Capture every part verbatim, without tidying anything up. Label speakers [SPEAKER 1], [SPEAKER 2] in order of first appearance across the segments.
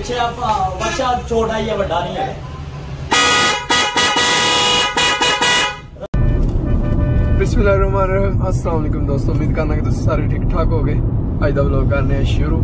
[SPEAKER 1] ਪਿੱਛੇ ਆਪਾਂ ਬੱਚਾ ਛੋਟਾ ਹੀ ਹੈ, ਵੱਡਾ ਨਹੀਂ ਹੈ।
[SPEAKER 2] बिस्मिल्लाहिर्रहमानिर्रहीम, अस्सलाम वालेकुम दोस्तों, उम्मीद करना कि तुम सारे ठीक ठाक हो गए। अज का व्लॉग करने शुरू।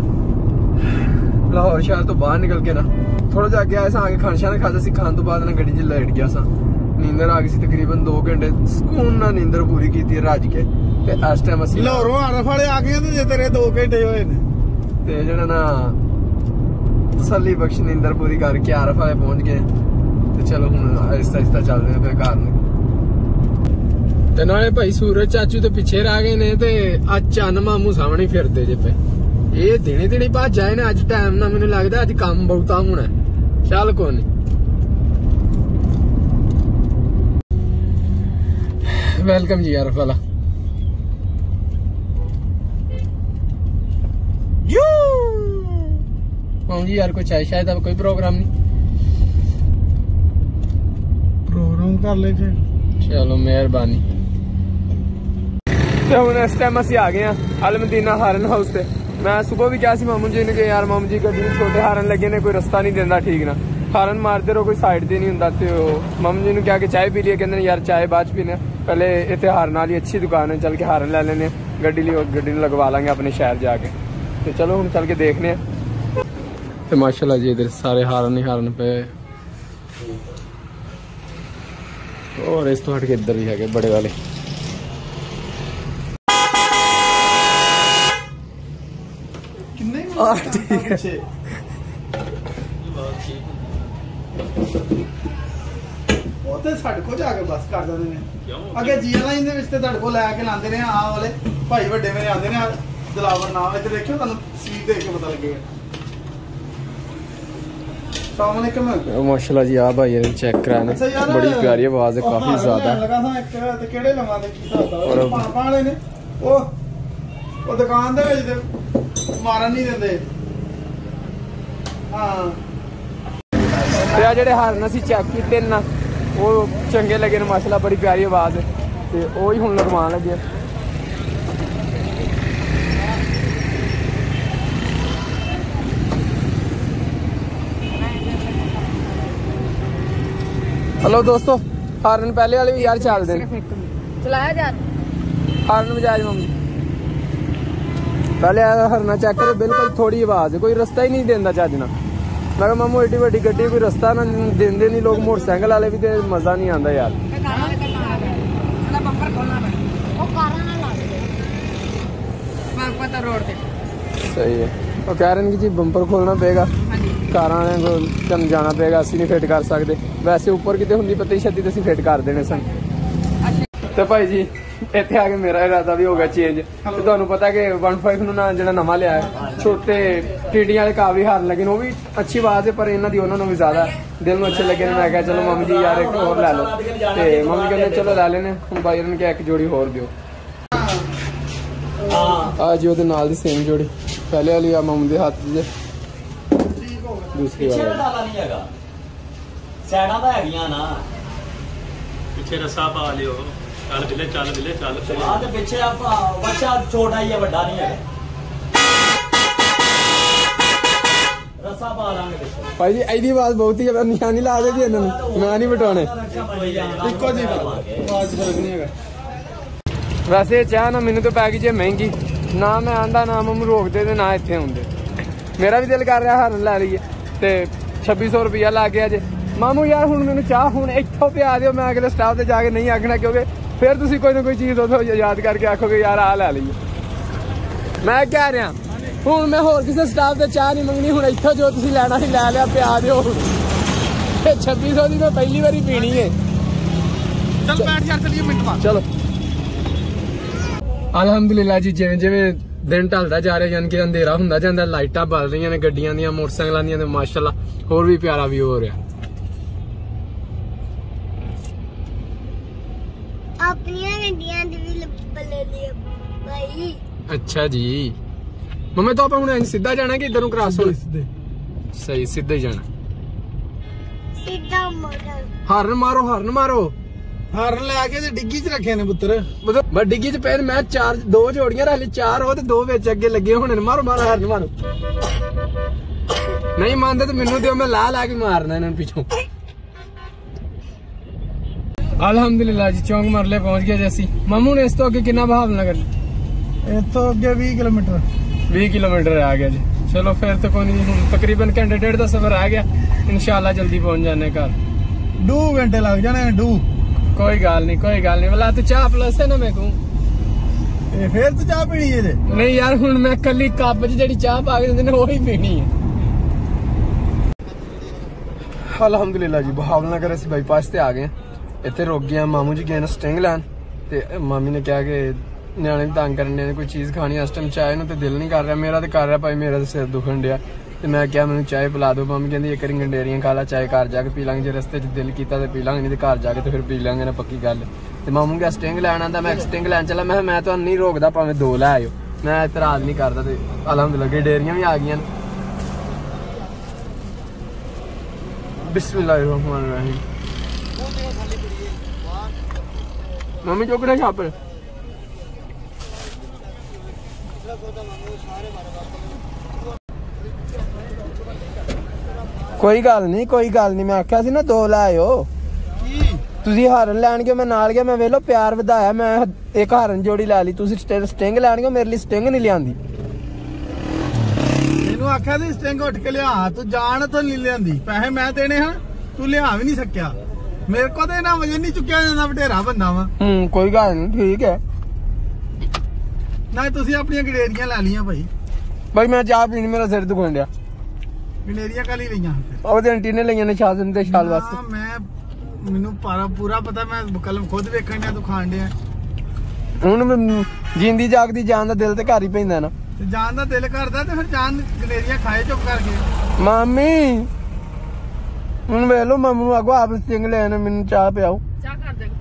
[SPEAKER 2] लाहौर शहर तो बाहर निकल के ना थोड़ा जा अगे आए सा, आगे खाना शाना खादा सी, खान तो बाद ना गड्डी च लेट गया सा। नींदर आ गई सी, तकरीबन दो घंटे सुकून ना नींदर पूरी की रज के। ते इस टाइम असीं
[SPEAKER 3] लाहौरों आरफ वाले आ गए ते तेरे दो घंटे होए ने
[SPEAKER 2] ते जेड़ा ना तसल्ली बख्श नींदर पूरी करके आरफ वाले पहुंच गए। ते चलो हुण आहिस्ता आहिस्ता चलदे हैं फिर घर नूं। ते नाले भाई सूरज चाचू तो पिछे रह गए ने ते अज चन्न मामू सामने फिरदे जे पे। ये दिने दिने भज आए ने, अज टाइम ना मैनूं लगदा अज काम बहुता होना। चल कोई नहीं, वेलकम जी आरफ वाला। मामू जी यार कोई चाय शायद अब कोई प्रोग्राम नहीं,
[SPEAKER 3] प्रोग्राम कर ले जे।
[SPEAKER 2] चलो मेहरबानी। हम इस टाइम असं आ गए अल मदीना हारन हाउस से। मैं सुबह भी क्या मामू जी ने कि यार मामू जी गड्डी छोटे हारन लगे ने, कोई रस्ता नहीं देता ठीक ना, हारन मारते रहो कोई साइड से नहीं होंगे। तो मामू जी ने क्या कि चाय पी लिया, कहते यार चाय बाद च पीने, पहले इतने हारन वाली अच्छी दुकान है, चल के हारन ले लेने, गड्डी गड्डी लगवा लेंगे अपने शहर जाके। तो चलो हम चल के देखने। तो माशाल्लाह जी इधर सारे हारन ही हारन पे, और इस तो हट के इधर भी है बड़े वाले। ठीक है
[SPEAKER 3] को जाके बस कर देंगे ने अगे जी लाइन दे विच ते तुहाडे कोल लैके लांदे ने आ वाले भाई वड्डे मेरे आंदे ने दिलावर नाम इधर देखियो, तुहानू सीट देख के पता लगेगा। अस्सलाम वालेकुम।
[SPEAKER 2] माशाल्लाह जी आ भाई चेक कराने, बड़ी प्यारी आवाज है, काफी ज्यादा
[SPEAKER 3] लगा था एक ते केड़े लवा दे की हिसाब दा पापा वाले ने ओ ओ दुकान दे विच ते मारन नहीं देंदे। हां
[SPEAKER 2] ते आ जेड़े हारन असीं चेक कीते ना वो चंगे लगे ने माशाल्लाह, बड़ी प्यारी आवाज है। ते ओही हुण लगवान लगे। हेलो दोस्तों, हारन पहले वाले भी यार चल दे
[SPEAKER 4] चलाया जा
[SPEAKER 2] हारन बजाज मम्मी पहले हरना चेक करो, बिल्कुल थोड़ी आवाज है, कोई रास्ता ही नहीं देंदा चज ना। मैं कहा मामू एडी वड्डी गड्डी कोई रास्ता ना देंदे नहीं लोग, मोटरसाइकिल वाले भी, तो मजा नहीं आता यार। सही है, वो कह रहे हैं कि जी बंपर खोलना पेगा, कार वाले को जाना पेगा, असं नहीं फिट कर सकते। वैसे उपर कितने होंगी पत्ती छत्ती तो असं फिट कर देने सन। तो भाई जी इतने आके मेरा इरादा भी हो गया चेंज। तो तुहानू पता कि वन फाइव ना जो नवा लिया है, छोटे टीडियां वाले काफी हार लगे, वो भी अच्छी आवाज है, पर इन्हों की उन्होंने भी ज्यादा दिल में अच्छे लगे। मैं क्या चलो मम्मी जी यार एक होर लै लो, तो मम्मी कहते चलो लै लेने। हम भाई ने क्या एक जोड़ी होर दियो। आ जी वो नाल दी सेम जोड़ी, पहले वाली आ मम्मी के हाथ से, दूसरी वाली
[SPEAKER 1] साइडां दा हैगियां ना,
[SPEAKER 5] पिछे रस्सा पा लियो, चल बिले चल बिले चल।
[SPEAKER 1] हां ते पिछे आपा बच्चा छोटा ही है, बड़ा नहीं है, रस्सा पा लांगे पिछे।
[SPEAKER 2] भाई जी एदी आवाज बहुत ही है, निशानी ला दे जी इन्हां नूं, मैं नहीं बटाने
[SPEAKER 3] इको जी आवाज फर्क नहीं है।
[SPEAKER 2] वैसे चाह ना मैनू तो पै गई जे महंगी, ना मैं आंदा ना मम्मी रोकते ते ना इत्थे आउंदे। मेरा भी दिल कर रहा हारन लै लईए, ते छब्बी सौ रुपया लग गया जे। मामू यार हुण मैनू चाह हुण इत्थों पिया दिओ, मैं अगले स्टाफ ते जाके नहीं आखना, क्योंकि फिर तुसीं कोई ना कोई चीज़ उद्धरों याद करके आखोगे यार आ लै लईए। मैं कह रहा हुण मैं होर किसी स्टाफ ते चाह नहीं मंगनी, हुण इत्थों जो तुसीं लैना ही लै लिया, पिया दिओ। छब्बी सौ की मैं पहली बारी पीनी है।
[SPEAKER 3] चल बैठ यार, चलिए मिनट बाद
[SPEAKER 2] चलो। अलहमदुलिल्लाह जी, जिवें जिवें दिन ढलदा जा रहा, यानी कि अंधेरा हुंदा जांदा, लाइटां बल रही ने गड्डियां दियां, मोटरसाइकिलां दियां, ते माशाअल्लाह होर भी प्यारा व्यू हो रहा।
[SPEAKER 4] अपनियां गड्डियां दी भी ले लियो भाई।
[SPEAKER 2] अच्छा जी मम्मी, तो आप हुण सीधा जाना कि इधरों क्रॉस होना? सही, सीधा ही जाना।
[SPEAKER 4] सीधा मोड़
[SPEAKER 2] हारन मारो, हारन मारो।
[SPEAKER 3] हारन लैके ते डिग्गी च रखे ने पुत्र,
[SPEAKER 2] बस डिग्गी च पे मैं चार दो जोड़ियां रख ली, चार हो ते दो विच अगे लगे होने। मारो मारो हारन मारो। ਨਹੀਂ ਮੰਨਦੇ ਤੇ ਮੈਨੂੰ ਦਿਓ, ਮੈਂ ਲਾ ਲਾ ਕੇ ਮਾਰਨਾ ਇਹਨਾਂ ਨੂੰ ਪਿੱਛੋਂ। ਅਲਹਮਦੁਲਿਲਾ ਜੀ ਚੌਂਕ ਮਰਲੇ ਪਹੁੰਚ ਗਏ ਜੀ ਅਸੀਂ। ਮਾਮੂ ਨੇ ਇਸ ਤੋਂ ਅੱਗੇ ਕਿੰਨਾ ਭਾਵਨਗਰ?
[SPEAKER 3] ਇੱਥੋਂ ਅੱਗੇ ਵੀਹ ਕਿਲੋਮੀਟਰ
[SPEAKER 2] ਵੀਹ ਕਿਲੋਮੀਟਰ ਆ ਗਿਆ ਜੀ। ਚਲੋ ਫਿਰ ਤਾਂ ਕੋਈ ਨਹੀਂ, ਹੁਣ ਤਕਰੀਬਨ ਘੰਟੇ ਡੇਢ ਦਾ ਸਫ਼ਰ ਆ ਗਿਆ। ਇਨਸ਼ਾਅੱਲਾ ਜਲਦੀ ਪਹੁੰਚ ਜਾਣੇ ਘਰ।
[SPEAKER 3] ਦੋ ਘੰਟੇ ਲੱਗ ਜਾਣੇ ਦੋ।
[SPEAKER 2] ਕੋਈ ਗੱਲ ਨਹੀਂ ਕੋਈ ਗੱਲ ਨਹੀਂ। ਵਾਲਾ ਤੂੰ ਚਾਹ ਪਲਸ ਹੈ ਨਾ ਮੈਂ ਕਹੂੰ
[SPEAKER 3] ਇਹ ਫੇਰ ਤੂੰ ਚਾਹ ਪੀਣੀ ਇਹਦੇ?
[SPEAKER 2] ਨਹੀਂ ਯਾਰ ਹੁਣ ਮੈਂ ਕੱਲੀ ਕੱਪ 'ਚ ਜਿਹੜੀ ਚਾਹ ਪਾ ਕੇ ਦਿੰਦੇ ਨੇ ਉਹੀ ਪੀਣੀ ਹੈ। ਅਲਹਮਦੁਲਿਲਾ ਜੀ ਬਹਾਵਲਨਗਰ ਅਸੀਂ ਬਾਈਪਾਸ ਤੇ ਆ ਗਏ। ਇੱਥੇ ਰੁਕ ਗਏ। ਮਾਮੂ ਜੀ ਗਏ ਨੇ ਸਟਿੰਗ ਲੈਣ ਤੇ ਮਾਮੀ ਨੇ ਕਿਹਾ ਕਿ ਨਿਆਣੇ ਵੀ ਤੰਗ ਕਰਨ ਨੇ, ਕੋਈ ਚੀਜ਼ ਖਾਣੀ ਇਸ ਟਾਈਮ। ਚਾਹ ਨੂੰ ਤੇ ਦਿਲ ਨਹੀਂ ਕਰ ਰਿਹਾ ਮੇਰਾ, ਤੇ ਕਰ ਰਿਹਾ ਭਾਈ ਮੇਰਾ ਤੇ ਸਿਰ ਦੁਖਣ ਡਿਆ। ਤੇ ਮੈਂ ਕਿਹਾ ਮੈਨੂੰ ਚਾਹ ਪਿਲਾ ਦਿਓ। ਮਾਮੀ ਕਹਿੰਦੀ ਇੱਕ ਰਿੰਗ ਗੰਡੇਰੀਆਂ ਖਾ ਲਾ, ਚਾਹ ਘਰ ਜਾ ਕੇ ਪੀ ਲਾਂਗੇ, ਜੇ ਰਸਤੇ 'ਚ ਦਿਲ ਕੀਤਾ ਤੇ ਪੀ ਲਾਂਗੇ, ਨਹੀਂ ਤੇ ਘਰ ਜਾ ਕੇ ਤੇ ਫਿਰ ਪੀ ਲਾਂਗੇ ਨਾ, ਪੱਕੀ ਗੱਲ। ਤੇ ਮਾਮੂ ਕਿਹਾ ਸਟਿੰਗ ਲੈਣ ਆਂਦਾ, ਮੈਂ ਸਟਿੰਗ ਲੈਣ ਚੱਲਾ। ਮੈਂ ਮੈਂ ਤੁਹਾਨੂੰ ਨਹੀਂ ਰੋਕਦਾ, ਭਾਵੇਂ ਦੋ ਲੈ ਆਇਓ, ਮੈਂ ਇਤਰਾਜ਼ ਨਹੀਂ ਕਰਦਾ। ਤੇ ਅਲਹਮਦੁਲਿਲਾ ਗੰਡੇਰੀਆਂ ਵੀ ਆ ਗਈਆਂ ਨੇ। ਬਿਸਮਿल्लाहिर्रहमानिर्रहीम। मम्मी चौकड़े यहाँ पर कोई गल नहीं कोई गल नहीं। मैं आख्या सी ना दो लाओ। तुसी हारन लैन गए, मैं नाल गया। मैं वेलो प्यार वधाया, मैं एक हारन जोड़ी ला ली। तुसी स्टिंग लैन गए, मेरे लिए स्टिंग नहीं लियांदी।
[SPEAKER 3] मैनू आख्या सी स्टिंग उठ के लिया, तू जान तो नहीं लियांदी। पैसे मैं देने हैं, तू लिया भी नहीं सकिया। मेरे को तो इन्ना वजन नहीं चुकिया जाता, बटेरा बंदा वा।
[SPEAKER 2] हम्म कोई गल नहीं ठीक है।
[SPEAKER 3] ना तुसी अपनी गडेरियां ला लियां भाई।
[SPEAKER 2] भाई मैं चाह पीनी, मेरा सिर दुखन दिया।
[SPEAKER 3] गडेरियां कल ही लियां फिर?
[SPEAKER 2] ਉਹਦੇ ਆਂਟੀ ਨੇ ਲਈਆਂ ਨੇ ਸ਼ਾਜ਼ਨ ਤੇ ਸ਼ਾਲ ਵਾਸਤੇ।
[SPEAKER 3] ਮੈਂ ਮੈਨੂੰ ਪਾਰਾ ਪੂਰਾ ਪਤਾ, ਮੈਂ ਕਲਮ ਖੁਦ ਵੇਖਣ ਡਿਆ ਤੂੰ ਖਾਣ ਡਿਆ।
[SPEAKER 2] ਹੁਣ ਜਿੰਦੀ ਜਾਗਦੀ ਜਾਨ ਦਾ ਦਿਲ ਤੇ ਘਰ ਹੀ ਪੈਂਦਾ ਨਾ।
[SPEAKER 3] ਤੇ ਜਾਨ ਦਾ ਦਿਲ ਕਰਦਾ ਤੇ ਫਿਰ ਜਾਨ ਗਡੇਰੀਆਂ ਖਾਏ ਚੁੱਪ ਕਰਕੇ।
[SPEAKER 2] ਮਾਮੀ ਹੁਣ ਵੇਖ ਲੋ ਮਾਮੂ ਨੂੰ ਆਗੋ ਆਪ ਸਟਿੰਗ ਲੈਣ, ਮੈਨੂੰ ਚਾਹ ਪਿਆਓ।
[SPEAKER 6] ਚਾਹ ਕਰ ਦੇ।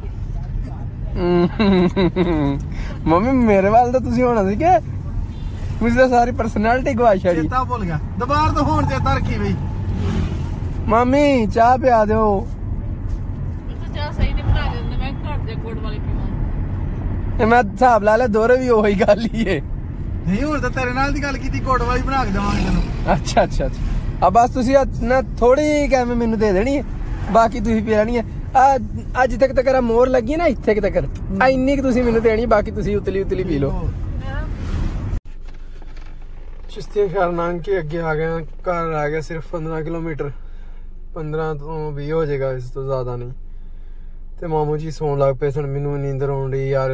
[SPEAKER 2] ਮੰਮੀ ਮੇਰੇ ਵੱਲ ਤਾਂ ਤੁਸੀਂ ਹੋਣਾ ਸੀ ਕਿ ਮੁझे ਤਾਂ ਸਾਰੀ ਪਰਸਨੈਲਿਟੀ ਗਵਾ ਛੜੀ।
[SPEAKER 3] ਚੇਤਾ ਭੁੱਲ ਗਿਆ, ਦੁਬਾਰਾ ਤੋਂ ਹੋਣ ਚੇਤਾ ਰੱਖੀ ਬਈ।
[SPEAKER 2] ਮਾਮੀ ਚਾਹ ਪਿਆ ਦਿਓ।
[SPEAKER 6] ਤੂੰ ਚਾਹ ਸਹੀ ਨਹੀਂ ਬਣਾ ਦਿੰਦਾ, ਮੈਂ ਘਰ ਦੇ ਗੁੜ ਵਾਲੀ ਪੀਵਾਂ।
[SPEAKER 2] ਤੇ ਮੈਂ ਹਿਸਾਬ ਲਾ ਲਿਆ ਦੋਰੇ ਵੀ ਉਹੀ ਗੱਲ ਹੀ ਏ।
[SPEAKER 3] ਨਹੀਂ ਹੋਰ ਤਾਂ ਤੇਰੇ ਨਾਲ ਦੀ ਗੱਲ ਕੀਤੀ, ਗੁੜ ਵਾਲੀ ਬਣਾ ਕੇ ਦੇਵਾਂਗੇ ਤੈਨੂੰ।
[SPEAKER 2] ਅੱਛਾ ਅੱਛਾ ਅੱਛਾ ਆ ਬਸ ਤੁਸੀਂ ਨਾ ਥੋੜੀ ਕੈਮੇ ਮੈਨੂੰ ਦੇ ਦੇਣੀ ਹੈ, ਬਾਕੀ ਤੁਸੀਂ ਪੀ ਲੈਣੀ ਹੈ। ਆ ਅੱਜ ਤੱਕ ਤੱਕ ਮੋਹਰ ਲੱਗੀ ਨਾ ਇੱਥੇ ਤੱਕ, ਆ ਇੰਨੀ ਕਿ ਤੁਸੀਂ ਮੈਨੂੰ ਦੇਣੀ, ਬਾਕੀ ਤੁਸੀਂ ਉਤਲੀ ਉਤਲੀ ਪੀ ਲਓ। ਚਿਸ਼ਤੀਆ ਖੈਰ ਨਾਂਗ ਕੇ ਅੱਗੇ ਆ ਗਏ, ਘਰ ਆ ਗਿਆ ਸਿਰਫ ਪੰਦਰਾਂ ਕਿਲੋਮੀਟਰ, ਪੰਦਰਾਂ ਤੋਂ ਵੀਹ ਹੋ ਜਾਏਗਾ, ਇਸ ਤੋਂ ਜ਼ਿਆਦਾ ਨਹੀਂ। ਤੇ ਮਾਮੂ ਜੀ ਸੌਣ ਲੱਗ ਪਏ ਸਨ, ਮੈਨੂੰ ਨੀਂਦਰ ਆਉਣ ਡਈ ਯਾਰ।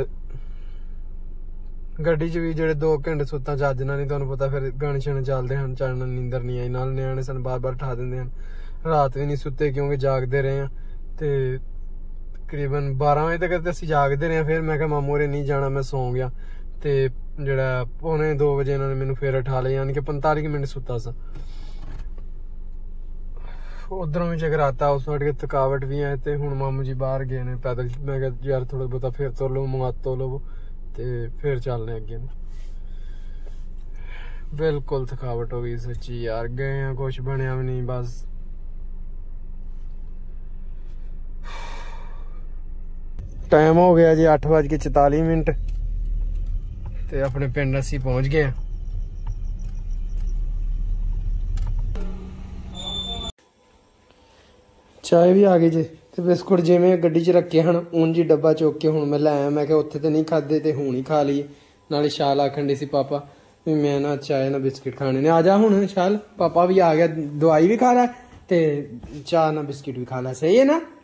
[SPEAKER 2] ਗੱਡੀ 'ਚ ਵੀ ਜਿਹੜੇ ਦੋ ਘੰਟੇ ਸੁੱਤਾ ਚੱਜ ਨਾਲ ਨਹੀਂ, ਤੁਹਾਨੂੰ ਪਤਾ ਫਿਰ ਗਾਣੇ ਛਾਣੇ ਚੱਲਦੇ ਹਨ, ਚੱਲਣ ਨੀਂਦਰ ਨਹੀਂ ਆਈ। ਨਾਲ ਨਿਆਣੇ ਸਨ ਬਾਰ ਬਾਰ ਉਠਾ ਦਿੰਦੇ ਹਨ। ਰਾਤ ਵੀ ਨਹੀਂ ਸੁੱਤੇ ਕਿਉਂਕਿ ਜਾਗਦੇ ਰਹੇ ਆ। ਤੇ ਤਕਰੀਬਨ ਬਾਰਾਂ ਵਜੇ ਤੱਕ ਤੇ ਅਸੀਂ ਜਾਗਦੇ ਰਹੇ। ਫਿਰ ਮੈਂ ਕਿਹਾ ਮਾਮੂ ਹੋਰੇ ਨਹੀਂ ਜਾਣਾ, ਮੈਂ ਸੌਂ ਗਿਆ। ਤੇ ਜਿਹੜਾ ਪੌਣੇ ਦੋ ਵਜੇ ਇਹਨਾਂ ਨੇ ਮੈਨੂੰ ਫਿਰ ਉਠਾ ਲਿਆ, ਯਾਨੀ ਕਿ ਪੰਤਾਲੀ ਮਿੰਟ ਸੁੱਤਾ ਸਾਂ। ਉਧਰੋਂ ਵੀ ਜਗਰਾਤਾ, ਉਸ ਵੜ ਕੇ ਥਕਾਵਟ ਵੀ ਹੈ। ਤੇ ਹੁਣ ਮਾਮੂ ਜੀ ਬਾਹਰ ਗਏ ਨੇ ਪੈਦਲ। ਮੈਂ ਕਿਹਾ ਯਾਰ ਥੋੜਾ ਬਹੁਤਾ ਫਿਰ ਤੁਰ ਲਓ, ਮੰਗਾ ਤੋ ਲਵੋ ਤੇ ਫਿਰ ਚੱਲਦੇ ਅੱਗੇ ਨੂੰ। ਬਿਲਕੁਲ ਥਕਾਵਟ ਹੋ ਗਈ ਸੱਚੀ ਯਾਰ, ਗਏ ਆ ਕੁਛ ਬਣਿਆ ਵੀ ਨਹੀਂ। ਬਸ ਟਾਈਮ ਹੋ ਗਿਆ ਜੀ ਅੱਠ ਵੱਜ ਕੇ ਚੁਤਾਲੀ ਮਿੰਟ ਤੇ ਆਪਣੇ ਪਿੰਡ ਅਸੀਂ ਪਹੁੰਚ ਗਏ ਆ। ਚਾਹ ਵੀ ਆ ਗਈ ਜੀ ਤੇ ਬਿਸਕੁਟ ਜਿਵੇਂ ਗੱਡੀ 'ਚ ਰੱਖੇ ਹਨ ਉਂਝ ਹੀ ਡੱਬਾ ਚੁੱਕ ਕੇ ਹੁਣ ਮੈਂ ਲੈ ਆਇਆ। ਮੈਂ ਕਿਹਾ ਉੱਥੇ ਤੇ ਨਹੀਂ ਖਾਦੇ ਤੇ ਹੁਣ ਹੀ ਖਾ ਲਈਏ। ਨਾਲੇ ਸ਼ਾਲ ਆਖਣ ਡਈ ਸੀ ਪਾਪਾ ਵੀ ਮੈਂ ਨਾ ਚਾਹ ਨਾ ਬਿਸਕਿਟ ਖਾਣੇ ਨੇ। ਆ ਜਾ ਹੁਣ ਸ਼ਾਲ, ਪਾਪਾ ਵੀ ਆ ਗਿਆ, ਦਵਾਈ ਵੀ ਖਾ ਲੈ ਤੇ ਚਾਹ ਨਾ ਬਿਸਕਿਟ ਵੀ ਖਾ ਲੈ। ਸਹੀ ਹੈ ਨਾ?